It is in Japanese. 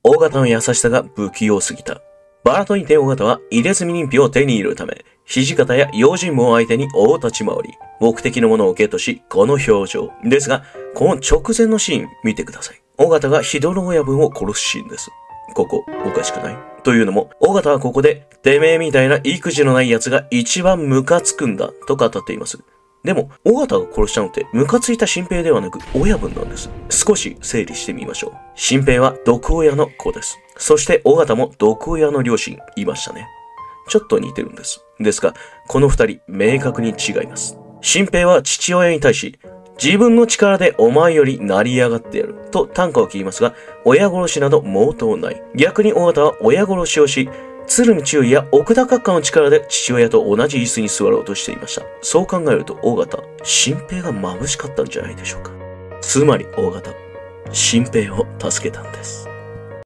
尾形の優しさが不器用すぎた。バラと似て尾形は入れ墨認否を手に入れるため、土方や用心棒を相手に大立ち回り、目的のものをゲットし、この表情。ですが、この直前のシーン見てください。尾形が日取親分を殺すシーンです。ここ、おかしくない？というのも、尾形はここで、てめえみたいな育児のない奴が一番ムカつくんだ、と語っています。でも、尾形が殺したのって、ムカついた新平ではなく、親分なんです。少し整理してみましょう。新平は毒親の子です。そして、尾形も毒親の両親、いましたね。ちょっと似てるんです。ですが、この二人、明確に違います。新平は父親に対し、自分の力でお前より成り上がってやる、と短歌を切りますが、親殺しなど毛頭ない。逆に尾形は親殺しをし、鶴見中尉や奥田閣下の力で父親と同じ椅子に座ろうとしていました。そう考えると尾形、新平が眩しかったんじゃないでしょうか。つまり尾形、新平を助けたんです。